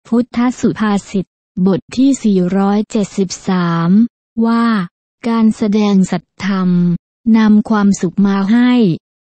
พุทธสุภาษิตบทที่473ว่าการแสดงสัตย์ธรรมนำความสุขมาให้